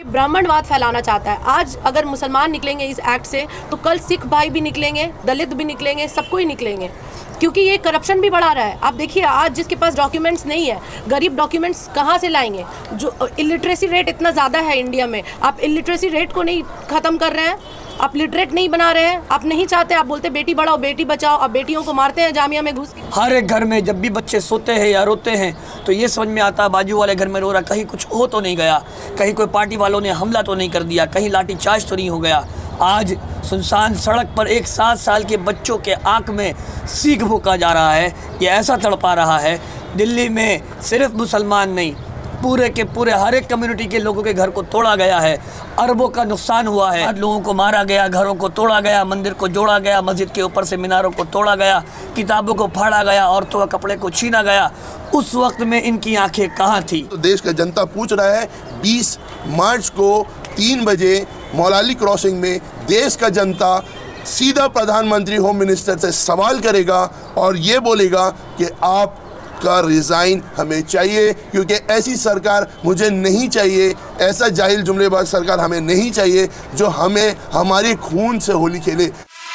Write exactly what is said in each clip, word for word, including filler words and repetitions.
ब्राह्मणवाद फैलाना चाहता है। आज अगर मुसलमान निकलेंगे इस एक्ट से तो कल सिख भाई भी निकलेंगे, दलित भी निकलेंगे, सबको ही निकलेंगे, क्योंकि ये करप्शन भी बढ़ा रहा है। आप देखिए आज जिसके पास डॉक्यूमेंट्स नहीं है, गरीब डॉक्यूमेंट्स कहाँ से लाएंगे? जो इलिटरेसी रेट इतना ज़्यादा है इंडिया में, आप इलिटरेसी रेट को नहीं ख़त्म कर रहे हैं, आप लिटरेट नहीं बना रहे हैं, आप नहीं चाहते, आप बोलते बेटी बढ़ाओ बेटी बचाओ, आप बेटियों को मारते हैं जामिया में घुस। हर एक घर में जब भी बच्चे सोते हैं या रोते हैं तो ये समझ में आता है बाजू वाले घर में रो रहा, कहीं कुछ हो तो नहीं गया, कहीं कोई पार्टी वालों ने हमला तो नहीं कर दिया, कहीं लाठी चार्ज तो नहीं हो गया। आज सुनसान सड़क पर एक सात साल के बच्चों के आँख में सीख भोंका जा रहा है, ये ऐसा तड़पा रहा है। दिल्ली में सिर्फ मुसलमान नहीं, पूरे के पूरे हर एक कम्युनिटी के लोगों के घर को तोड़ा गया है, अरबों का नुकसान हुआ है, लोगों को मारा गया, घरों को तोड़ा गया, मंदिर को जोड़ा गया, मस्जिद के ऊपर से मीनारों को तोड़ा गया, किताबों को फाड़ा गया, औरतों के कपड़े को छीना गया। उस वक्त में इनकी आंखें कहाँ थी? तो देश का जनता पूछ रहा है, बीस मार्च को तीन बजे मौलाली क्रॉसिंग में देश का जनता सीधा प्रधानमंत्री होम मिनिस्टर से सवाल करेगा और ये बोलेगा कि आप का रिज़ाइन हमें चाहिए, क्योंकि ऐसी सरकार मुझे नहीं चाहिए, ऐसा जाहिल जुमलेबाज सरकार हमें नहीं चाहिए जो हमें हमारे खून से होली खेले।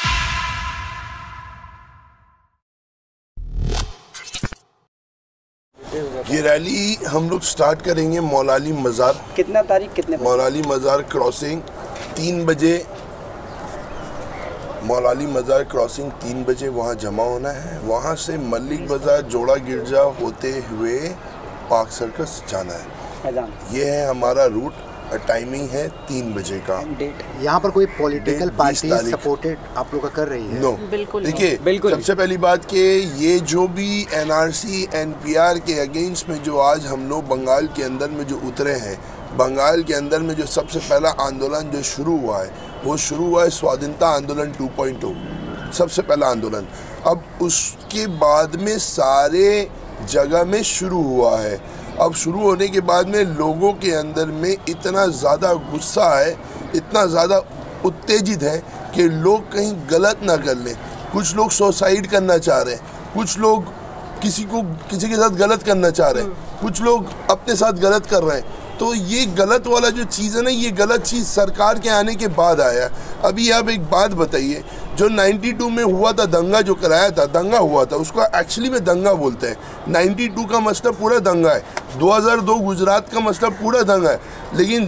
ये रैली हम लोग स्टार्ट करेंगे मौलाली मज़ार। कितना तारीख कितने? मौलाली मज़ार क्रॉसिंग तीन बजे, मौलाली मज़ार क्रॉसिंग तीन बजे वहाँ जमा होना है। वहाँ से मल्लिक बाज़ार जोड़ा गिरजा होते हुए पार्क सर्कस जाना है। ये है हमारा रूट, टाइमिंग है तीन बजे का। यहाँ पर कोई पॉलिटिकल पार्टी सपोर्टेड आप लोग का कर रही है? नो, देखिए सबसे पहली बात कि ये जो भी N R C N P R के अगेंस्ट में जो आज हम लोग बंगाल के अंदर में जो उतरे हैं, बंगाल के अंदर में जो सबसे पहला आंदोलन जो शुरू हुआ है वो शुरू हुआ है स्वाधीनता आंदोलन टू पॉइंट ओ, सबसे पहला आंदोलन। अब उसके बाद में सारे जगह में शुरू हुआ है। अब शुरू होने के बाद में लोगों के अंदर में इतना ज़्यादा गुस्सा है, इतना ज़्यादा उत्तेजित है कि लोग कहीं गलत ना कर लें। कुछ लोग सुसाइड करना चाह रहे हैं, कुछ लोग किसी को किसी के साथ गलत करना चाह रहे हैं, कुछ लोग अपने साथ गलत कर रहे हैं। तो ये गलत वाला जो चीज़ है ना, ये गलत चीज़ सरकार के आने के बाद आया। अभी आप एक बात बताइए, जो बानवे में हुआ था दंगा, जो कराया था, दंगा हुआ था, उसको एक्चुअली में दंगा बोलते हैं। बानवे का मसला पूरा दंगा है, दो हज़ार दो गुजरात का मसला पूरा दंगा है, लेकिन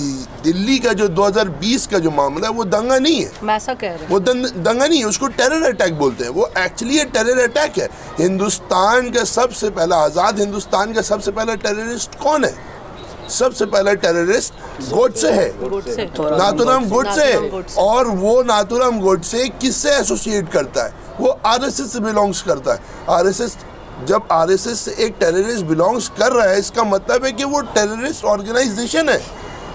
दिल्ली का जो दो हज़ार बीस का जो मामला है वो दंगा नहीं है। मैं ऐसा कह रहा हूं। वो दंगा नहीं है, उसको टेरर अटैक बोलते हैं। वो एक्चुअली टेरर अटैक है। हिंदुस्तान का सबसे पहला, आज़ाद हिंदुस्तान का सबसे पहला टेररिस्ट कौन है? सबसे पहला टेररिस्ट गोडसे है, नाथूराम गोडसे है। और वो नाथूराम गोडसे किससे एसोसिएट करता है? वो आर एस एस से बिलोंग्स करता है। आर एस एस, जब आर एस एस से एक टेररिस्ट बिलोंग्स कर रहा है, इसका मतलब है कि वो टेररिस्ट ऑर्गेनाइजेशन है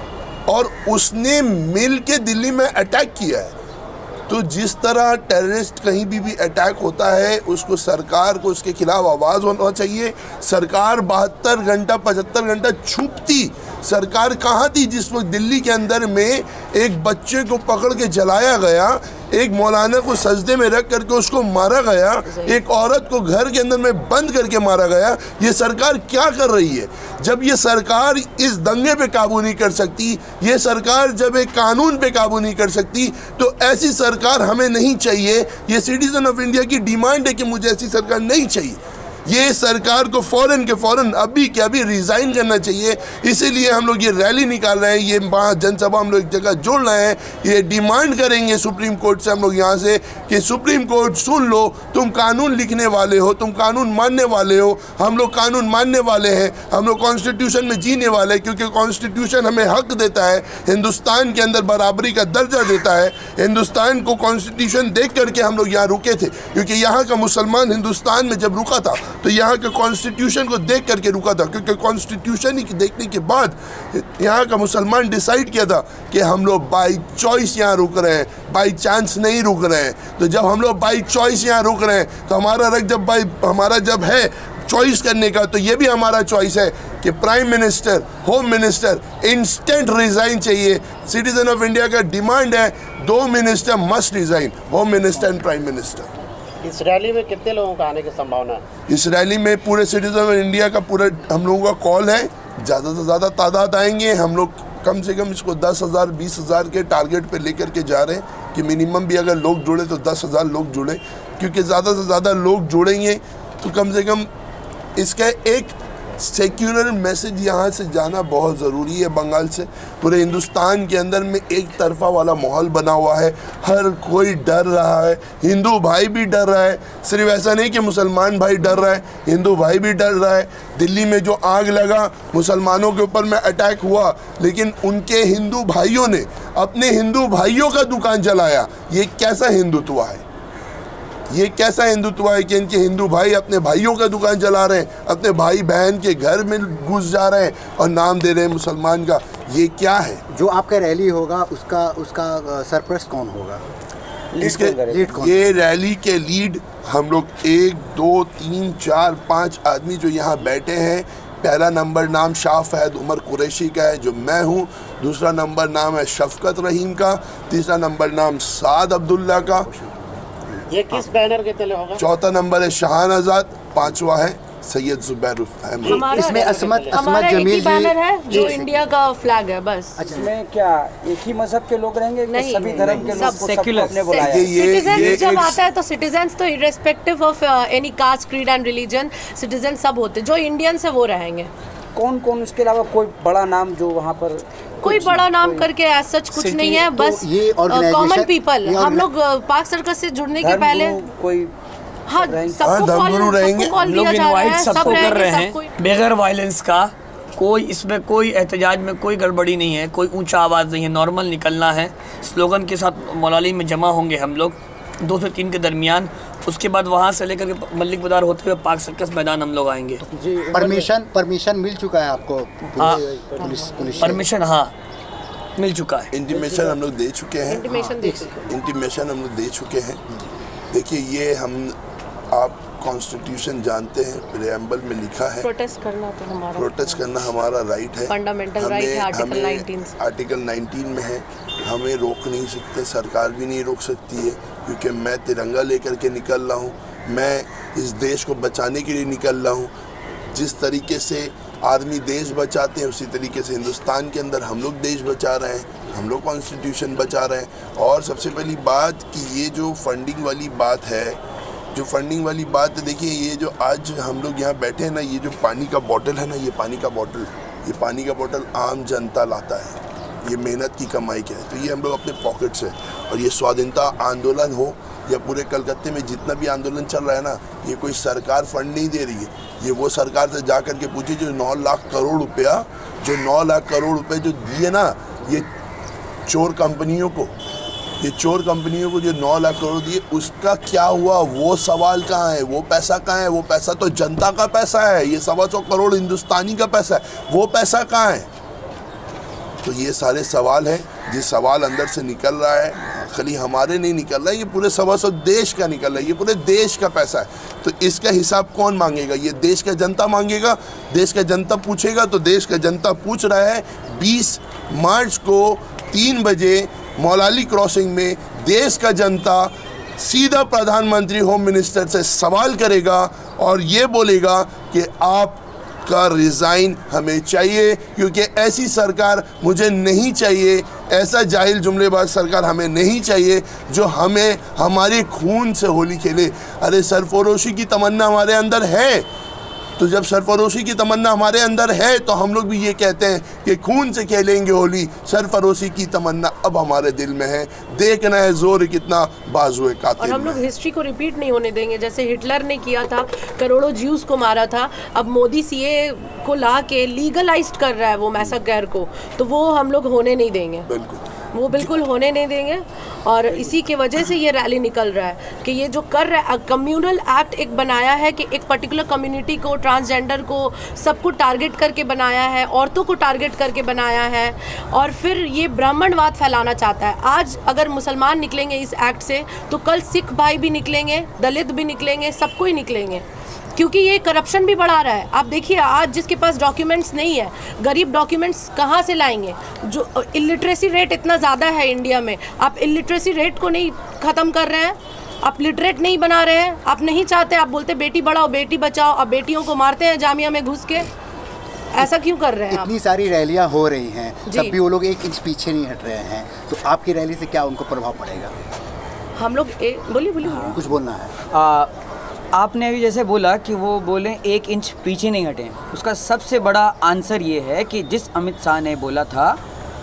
और उसने मिल के दिल्ली में अटैक किया है। तो जिस तरह टेररिस्ट कहीं भी भी अटैक होता है, उसको सरकार को उसके खिलाफ आवाज़ होना चाहिए। सरकार बहत्तर घंटा पचहत्तर घंटा छुपती सरकार कहाँ थी जिस वक्त दिल्ली के अंदर में एक बच्चे को पकड़ के जलाया गया, एक मौलाना को सजदे में रख करके उसको मारा गया, एक औरत को घर के अंदर में बंद करके मारा गया। ये सरकार क्या कर रही है? जब ये सरकार इस दंगे पे काबू नहीं कर सकती, ये सरकार जब एक कानून पे काबू नहीं कर सकती, तो ऐसी सरकार हमें नहीं चाहिए। ये सिटीजन ऑफ इंडिया की डिमांड है कि मुझे ऐसी सरकार नहीं चाहिए। ये सरकार को फ़ौरन के फ़ौरन अभी के अभी रिज़ाइन करना चाहिए। इसीलिए हम लोग ये रैली निकाल रहे हैं, ये जनसभा हम लोग एक जगह जोड़ रहे हैं। ये डिमांड करेंगे सुप्रीम कोर्ट से हम लोग यहाँ से कि सुप्रीम कोर्ट सुन लो, तुम कानून लिखने वाले हो, तुम कानून मानने वाले हो, हम लोग कानून मानने वाले हैं, हम लोग कॉन्स्टिट्यूशन में जीने वाले हैं, क्योंकि कॉन्स्टिट्यूशन हमें हक देता है, हिंदुस्तान के अंदर बराबरी का दर्जा देता है। हिंदुस्तान को कॉन्स्टिट्यूशन देख करके हम लोग यहाँ रुके थे, क्योंकि यहाँ का मुसलमान हिंदुस्तान में जब रुका था तो यहाँ के कॉन्स्टिट्यूशन को देख करके रुका था, क्योंकि कॉन्स्टिट्यूशन ही देखने के बाद यहाँ का मुसलमान डिसाइड किया था कि हम लोग बाई चॉइस यहाँ रुक रहे हैं, बाई चांस नहीं रुक रहे हैं। तो जब हम लोग बाई चॉइस यहाँ रुक रहे हैं, तो हमारा रख जब बाई हमारा जब है चॉइस करने का, तो ये भी हमारा चॉइस है कि prime minister, home minister instant resign चाहिए। सिटीजन ऑफ इंडिया का डिमांड है, two minister must resign, home minister and prime minister. इस रैली में कितने लोगों का आने की संभावना है? इस रैली में पूरे सिटीजन ऑफ इंडिया का पूरा हम लोगों का कॉल है, ज़्यादा से ज़्यादा तादाद आएंगे। हम लोग कम से कम इसको दस हज़ार बीस हज़ार के टारगेट पे लेकर के जा रहे हैं कि मिनिमम भी अगर लोग जुड़े तो दस हज़ार लोग जुड़े, क्योंकि ज़्यादा से ज़्यादा लोग जुड़ेंगे तो कम से कम इसका एक सेक्युलर मैसेज यहाँ से जाना बहुत ज़रूरी है। बंगाल से पूरे हिंदुस्तान के अंदर में एक तरफा वाला माहौल बना हुआ है, हर कोई डर रहा है, हिंदू भाई भी डर रहा है, सिर्फ ऐसा नहीं कि मुसलमान भाई डर रहा है, हिंदू भाई भी डर रहा है। दिल्ली में जो आग लगा, मुसलमानों के ऊपर में अटैक हुआ, लेकिन उनके हिंदू भाइयों ने अपने हिंदू भाइयों का दुकान जलाया। ये कैसा हिंदुत्व है? ये कैसा हिंदुत्व है कि इनके हिंदू भाई अपने भाइयों का दुकान जला रहे हैं, अपने भाई बहन के घर में घुस जा रहे हैं और नाम दे रहे हैं मुसलमान का? ये क्या है? जो आपका रैली होगा उसका उसका सरपरस्त कौन होगा? इसके लीड कौन? ये रैली के लीड हम लोग एक दो तीन चार पाँच आदमी जो यहाँ बैठे हैं। पहला नंबर नाम शाह फहद उमर कुरैशी का है, जो मैं हूँ। दूसरा नंबर नाम है शफकत रहीम का। तीसरा नंबर नाम साद अब्दुल्ला का। ये किस बैनर के तले होगा? चौथा नंबर है शाहान आज़ाद। पांचवा है सैयद जुबैर अहमद। इसमें असमत असमत एक ही जमील बैनर है जी जो इंडिया का फ्लैग है बस। इसमें क्या एक ही मजहब के लोग रहेंगे? नहीं, सभी धर्म के सब लोग को सबको अपने बुलाया? ये- ये- सिटीजन जब एक- आता है तो सिटीजन तो irrespective of any caste creed and religion citizen सब होते, जो इंडियंस है वो रहेंगे। कौन कौन उसके अलावा कोई बड़ा नाम जो वहाँ पर? कोई बड़ा नाम करके एज सच कुछ नहीं है, बस ये organization- कॉमन पीपल। ये हम लोग पाक सर्कस से जुड़ने के पहले धर्मगुरु कोई हाँ रहेंगे? सबको हाँ, धर्मगुरु कॉल रहेंगे। सबको कॉल हम लोग दिया जा रहा इनवाइट है, सब सबको कर रहेंगे, रहे सब कोई। हैं बगैर वायलेंस का। कोई इसमें कोई एहतजाज में कोई गड़बड़ी नहीं है, कोई ऊंचा आवाज़ नहीं है, नॉर्मल निकलना है। स्लोगन के साथ मौलाली में जमा होंगे हम लोग दो से तीन के दरमियान। उसके बाद वहाँ से लेकर के मल्लिक बाजार होते हुए पाक सर्कस मैदान हम लोग आएंगे। परमिशन परमिशन मिल चुका है आपको? हाँ। पुलिस पुलिस से? परमिशन हाँ मिल चुका है। इंटीमेशन हम लोग दे चुके हैं। इंटीमेशन दे चुके। इंटीमेशन हम लोग दे चुके हैं। देखिए, ये हम आप कॉन्स्टिट्यूशन जानते हैं, प्रेम्बल में लिखा है प्रोटेस्ट करना तो हमारा प्रोटेस्ट करना हमारा राइट है, फंडामेंटल राइट है। आर्टिकल नाइनटीन आर्टिकल नाइनटीन में है। हमें रोक नहीं सकते, सरकार भी नहीं रोक सकती है, क्योंकि मैं तिरंगा लेकर के निकल रहा हूँ। मैं इस देश को बचाने के लिए निकल रहा हूँ। जिस तरीके से आदमी देश बचाते हैं उसी तरीके से हिंदुस्तान के अंदर हम लोग देश बचा रहे हैं, हम लोग कॉन्स्टिट्यूशन बचा रहे हैं। और सबसे पहली बात कि ये जो फंडिंग वाली बात है, जो फंडिंग वाली बात है, देखिए ये जो आज हम लोग यहाँ बैठे हैं ना, ये जो पानी का बॉटल है ना, ये पानी का बॉटल ये पानी का बॉटल आम जनता लाता है, ये मेहनत की कमाई का है। तो ये हम लोग अपने पॉकेट से, और ये स्वाधीनता आंदोलन हो या पूरे कलकत्ते में जितना भी आंदोलन चल रहा है ना, ये कोई सरकार फंड नहीं दे रही है। ये वो सरकार से जा कर के पूछिए जो नौ लाख करोड़ रुपया जो नौ लाख करोड़ रुपए जो दिए ना, ये चोर कंपनियों को ये चोर कंपनियों को जो नौ लाख करोड़ दिए, उसका क्या हुआ? वो सवाल कहाँ है? वो पैसा कहाँ है? वो पैसा तो जनता का पैसा है। ये सवा सौ करोड़ हिंदुस्तानी का पैसा है, वो पैसा कहाँ है? तो ये सारे सवाल हैं, जिस सवाल अंदर से निकल रहा है, खाली हमारे नहीं निकल रहा है, ये पूरे सवा सौ देश का निकल रहा है, ये पूरे देश का पैसा है। तो इसका हिसाब कौन मांगेगा? ये देश का जनता मांगेगा। देश का जनता पूछेगा तो देश का जनता पूछ रहा है। बीस मार्च को तीन बजे मौलाली क्रॉसिंग में देश का जनता सीधा प्रधानमंत्री होम मिनिस्टर से सवाल करेगा और ये बोलेगा कि आप का रिज़ाइन हमें चाहिए, क्योंकि ऐसी सरकार मुझे नहीं चाहिए, ऐसा जाहिल जुमलेबाज सरकार हमें नहीं चाहिए जो हमें हमारे खून से होली खेले। अरे सरफरोशी की तमन्ना हमारे अंदर है, तो जब सरफरोशी की तमन्ना हमारे अंदर है तो हम लोग भी ये कहते हैं कि खून से खेलेंगे होली। सरफरोशी की तमन्ना अब हमारे दिल में है, देखना है जोर कितना बाजुए कातिल। और हम लोग हिस्ट्री को रिपीट नहीं होने देंगे, जैसे हिटलर ने किया था, करोड़ों ज्यूज को मारा था। अब मोदी सीए को ला के लीगलाइज्ड कर रहा है वो मैसेकर को, तो वो हम लोग होने नहीं देंगे, बिल्कुल वो बिल्कुल होने नहीं देंगे। और इसी की वजह से ये रैली निकल रहा है कि ये जो कर रहा है, कम्युनल एक्ट एक बनाया है कि एक पर्टिकुलर कम्युनिटी को, ट्रांसजेंडर को, सबको टारगेट करके बनाया है, औरतों को टारगेट करके बनाया है, और फिर ये ब्राह्मणवाद फैलाना चाहता है। आज अगर मुसलमान निकलेंगे इस एक्ट से तो कल सिख भाई भी निकलेंगे, दलित भी निकलेंगे, सबको ही निकलेंगे, क्योंकि ये करप्शन भी बढ़ा रहा है। आप देखिए, आज जिसके पास डॉक्यूमेंट्स नहीं है, गरीब डॉक्यूमेंट्स कहाँ से लाएंगे? जो इलिटरेसी रेट इतना ज़्यादा है इंडिया में, आप इलिटरेसी रेट को नहीं ख़त्म कर रहे हैं, आप लिटरेट नहीं बना रहे हैं, आप नहीं चाहते, आप बोलते बेटी बढ़ाओ बेटी बचाओ, अब बेटियों को मारते हैं जामिया में घुस के। ऐसा क्यों कर रहे हैं आप? इतनी सारी रैलियां हो रही हैं, जी। तब भी वो लोग एक इंच पीछे नहीं हट रहे हैं, तो आपकी रैली से क्या उनको प्रभाव पड़ेगा? हम लोग ए- बोलिए बोलिए बोलिए। कुछ बोलना है? आ, आपने अभी जैसे बोला कि वो बोले एक इंच पीछे नहीं हटे, उसका सबसे बड़ा आंसर ये है कि जिस अमित शाह ने बोला था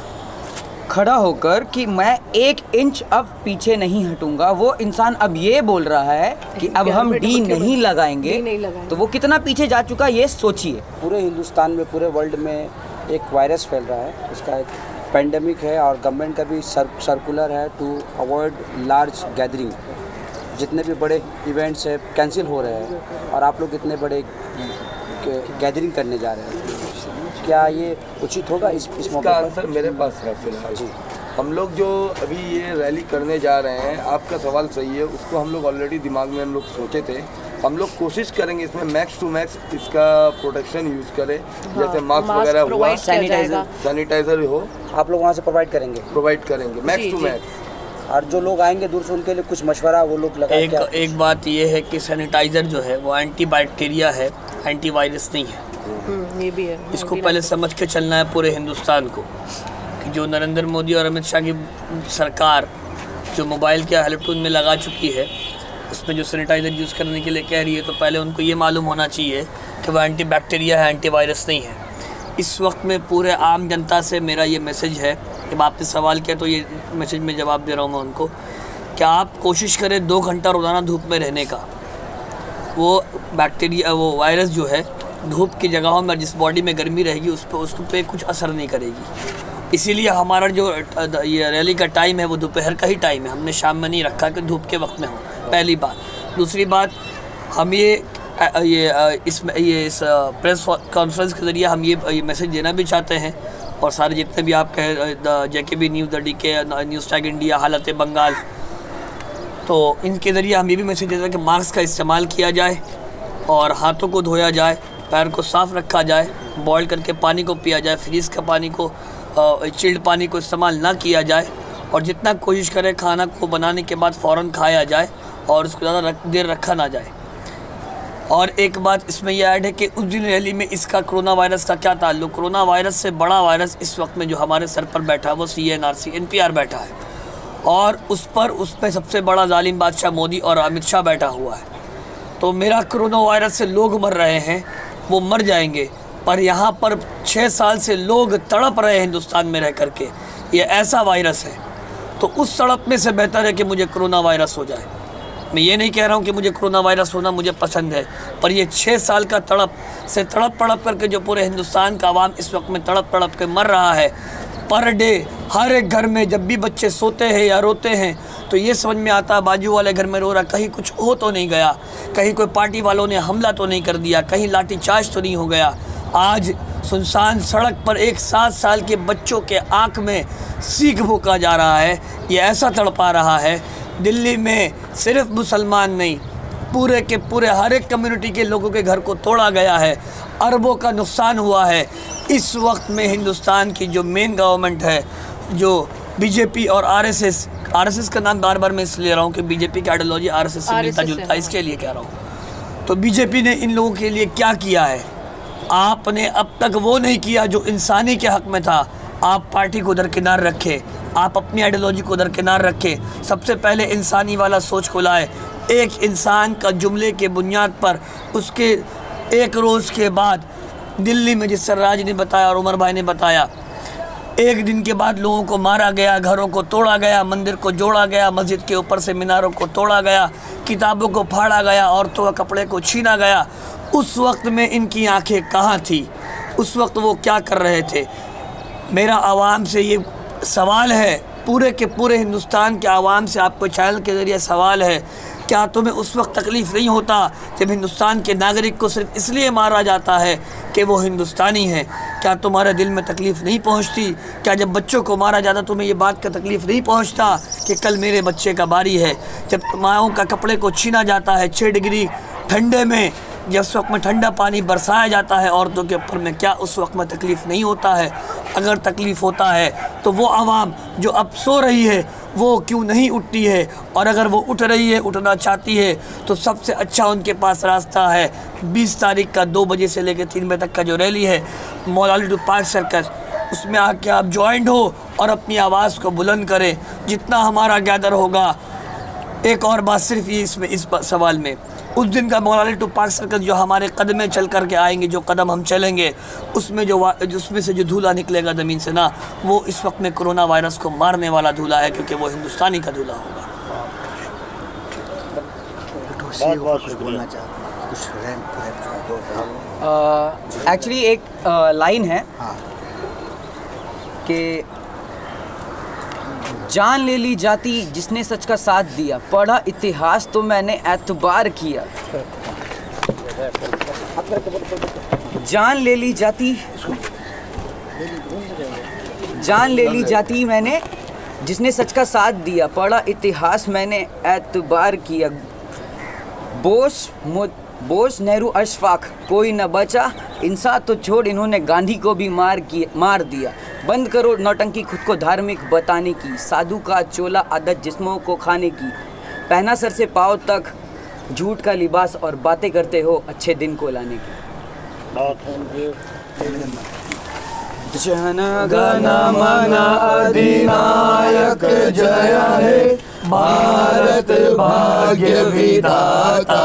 खड़ा होकर कि मैं एक इंच अब पीछे नहीं हटूंगा, वो इंसान अब ये बोल रहा है कि अब हम डी नहीं लगाएंगे, डी नहीं लगाएंगे। तो वो कितना पीछे जा चुका ये सोचिए। पूरे हिंदुस्तान में, पूरे वर्ल्ड में एक वायरस फैल रहा है, उसका एक पेंडेमिक है और गवर्नमेंट का भी सर, सर्कुलर है टू अवॉइड लार्ज गैदरिंग। जितने भी बड़े इवेंट्स है कैंसिल हो रहे हैं और आप लोग इतने बड़े गैदरिंग करने जा रहे हैं, क्या ये उचित होगा? इस इस मौके इसका पर आंसर मेरे पास है फिलहाल। हम लोग जो अभी ये रैली करने जा रहे हैं, आपका सवाल सही है, उसको हम लोग ऑलरेडी दिमाग में हम लोग सोचे थे। हम लोग कोशिश करेंगे इसमें मैक्स टू मैक्स इसका प्रोटेक्शन यूज़ करें, जैसे मास्क वगैरह हुआ, सैनिटाइजर सैनिटाइजर हो, आप लोग वहाँ से प्रोवाइड करेंगे प्रोवाइड करेंगे मैक्स टू मैक्स। और जो लोग आएंगे दूर से उनके लिए कुछ मशवरा वो लोग लगा एक एक बात ये है कि सैनिटाइज़र जो है वो एंटी बैक्टीरिया है, एंटी वायरस नहीं है। हम्म, ये भी है। इसको पहले समझ के चलना है पूरे हिंदुस्तान को कि जो नरेंद्र मोदी और अमित शाह की सरकार जो मोबाइल के हेल्पटून में लगा चुकी है, उसमें जो सैनिटाइज़र यूज़ करने के लिए कह रही है, तो पहले उनको ये मालूम होना चाहिए कि वह एंटी बैक्टीरिया है, एंटी वायरस नहीं है। इस वक्त में पूरे आम जनता से मेरा ये मैसेज है, जब आपने सवाल किया तो ये मैसेज में जवाब दे रहा हूँ मैं उनको, कि आप कोशिश करें दो घंटा रोज़ाना धूप में रहने का। वो बैक्टीरिया, वो वायरस जो है धूप की जगहों में जिस बॉडी में गर्मी रहेगी उस पर उस पर कुछ असर नहीं करेगी। इसीलिए हमारा जो ये रैली का टाइम है वो दोपहर का ही टाइम है, हमने शाम में नहीं रखा कि धूप के वक्त में हो, पहली बात। दूसरी बात, हम ये ये इस ये इस प्रेस कॉन्फ्रेंस के ज़रिए हम ये, ये मैसेज देना भी चाहते हैं, और सारे जितने भी आप कह J K B news, the D K news tag India, हालत बंगाल, तो इनके ज़रिए हम ये भी मैसेज देते हैं कि मास्क का इस्तेमाल किया जाए और हाथों को धोया जाए, पैर को साफ़ रखा जाए, बॉयल करके पानी को पिया जाए, फ्रीज़ का पानी को, चिल्ड पानी को इस्तेमाल ना किया जाए, और जितना कोशिश करें खाना को बनाने के बाद फ़ौरन खाया जाए और उसको ज़्यादा रख, देर रखा ना जाए। और एक बात इसमें यह ऐड है कि उस दिन रैली में इसका कोरोना वायरस का क्या ताल्लुक? कोरोना वायरस से बड़ा वायरस इस वक्त में जो हमारे सर पर बैठा है वो C A N R C N P R बैठा है, और उस पर उस पर सबसे बड़ा जालिम बादशाह मोदी और अमित शाह बैठा हुआ है। तो मेरा कोरोना वायरस से लोग मर रहे हैं, वो मर जाएंगे, पर यहाँ पर छः साल से लोग तड़प रहे हैं हिंदुस्तान में रह करके। ये ऐसा वायरस है, तो उस तड़पने से बेहतर है कि मुझे कोरोना वायरस हो जाए। मैं ये नहीं कह रहा हूँ कि मुझे कोरोना वायरस होना मुझे पसंद है, पर ये छः साल का तड़प से तड़प तड़प करके जो पूरे हिंदुस्तान का आवाम इस वक्त में तड़प तड़प के मर रहा है, पर डे हर एक घर में जब भी बच्चे सोते हैं या रोते हैं तो ये समझ में आता है बाजू वाले घर में रो रहा, कहीं कुछ हो तो नहीं गया, कहीं कोई पार्टी वालों ने हमला तो नहीं कर दिया, कहीं लाठीचार्ज तो नहीं हो गया। आज सुनसान सड़क पर एक सात साल के बच्चों के आँख में सीख भूका जा रहा है, ये ऐसा तड़पा रहा है। दिल्ली में सिर्फ मुसलमान नहीं, पूरे के पूरे हर एक कम्युनिटी के लोगों के घर को तोड़ा गया है, अरबों का नुकसान हुआ है। इस वक्त में हिंदुस्तान की जो मेन गवर्नमेंट है, जो बी जे पी और R S S, R S S का नाम बार बार मैं इसलिए ले रहा हूँ कि बी जे पी की आइडियोलॉजी आर एस एस से मिलता जुलता है, इसके लिए कह रहा हूँ। तो बी जे पी ने इन लोगों के लिए क्या किया है? आपने अब तक वो नहीं किया जो इंसानी के हक़ में था। आप पार्टी को दरकिनार रखे, आप अपनी आइडियोलॉजी को दरकिनार रखें, सबसे पहले इंसानी वाला सोच को लाए। एक इंसान का जुमले के बुनियाद पर उसके एक रोज़ के बाद दिल्ली में, जिस राज ने बताया और उमर भाई ने बताया, एक दिन के बाद लोगों को मारा गया, घरों को तोड़ा गया, मंदिर को जोड़ा गया, मस्जिद के ऊपर से मीनारों को तोड़ा गया, किताबों को फाड़ा गया, औरतों के कपड़े को छीना गया। उस वक्त में इनकी आंखें कहाँ थी? उस वक्त वो क्या कर रहे थे? मेरा आवाम से ये सवाल है, पूरे के पूरे हिंदुस्तान के आवाम से आपको चैनल के ज़रिए सवाल है, क्या तुम्हें उस वक्त तकलीफ़ नहीं होता जब हिंदुस्तान के नागरिक को सिर्फ इसलिए मारा जाता है कि वो हिंदुस्तानी है? क्या तुम्हारे दिल में तकलीफ़ नहीं पहुंचती? क्या जब बच्चों को मारा जाता तुम्हें ये बात का तकलीफ़ नहीं पहुंचता कि कल मेरे बच्चे का बारी है? जब माओं का कपड़े को छीना जाता है छः डिग्री ठंडे में, जब उस वक्त में ठंडा पानी बरसाया जाता है औरतों के ऊपर में, क्या उस वक्त में तकलीफ़ नहीं होता है? अगर तकलीफ़ होता है तो वो आवाम जो अब सो रही है वो क्यों नहीं उठती है, और अगर वो उठ रही है, उठना चाहती है, तो सबसे अच्छा उनके पास रास्ता है बीस तारीख का दो बजे से लेकर तीन बजे तक का जो रैली है मौलाली टू पार्क सर्कस, उसमें आके आप ज्वाइंट हो और अपनी आवाज़ को बुलंद करें। जितना हमारा गैदर होगा, एक और बात सिर्फ ये इसमें इस सवाल में, उस दिन का मौलाली टू पार्क सर्कस जो हमारे कदमें चल कर के आएंगे, जो कदम हम चलेंगे, उसमें जो उसमें से जो धूला निकलेगा ज़मीन से ना, वो इस वक्त में कोरोना वायरस को मारने वाला धूला है, क्योंकि वो हिंदुस्तानी का धूला होगा। कुछ बोलना चाहते हैं, कुछ रैंप एक्चुअली एक लाइन है कि जान ले ली जाती जिसने सच का साथ दिया, पढ़ा इतिहास तो मैंने एतबार किया। जान ले ली जाती जान ले ली जाती मैंने जिसने सच का साथ दिया, पढ़ा इतिहास मैंने एतबार किया। बोस बोस नेहरू अशफाक कोई न बचा, इंसान तो छोड़ इन्होंने गांधी को भी मार किया मार दिया। बंद करो नौटंकी खुद को धार्मिक बताने की, साधु का चोला आदत जिस्मों को खाने की। पहना सर से पाँव तक झूठ का लिबास और बातें करते हो अच्छे दिन को लाने की। जन गण मन अधिनायक जय हे, भारत भाग्य विधाता।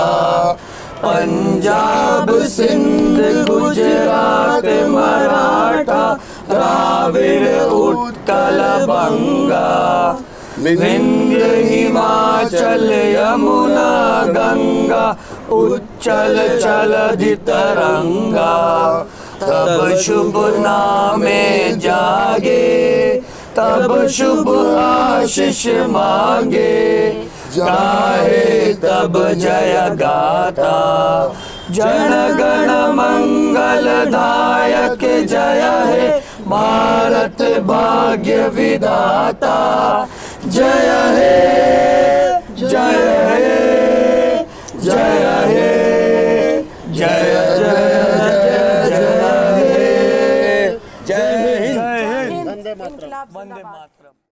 पंजाब सिंध गुजरात मराठा, द्राविड़ उत्कल बंगा। विंध्य हिमाचल यमुना गंगा, उच्चल जलधि तरंगा। तब शुभ नामे जागे, तब शुभ आशीष मांगे। गाहे तब जय गाथा, जन गण मंगल दायक जय हे, भारत भाग्य विधाता। जय हे जय हे जय हे जय जय जय हे जय हिंद। वंदे मातरम।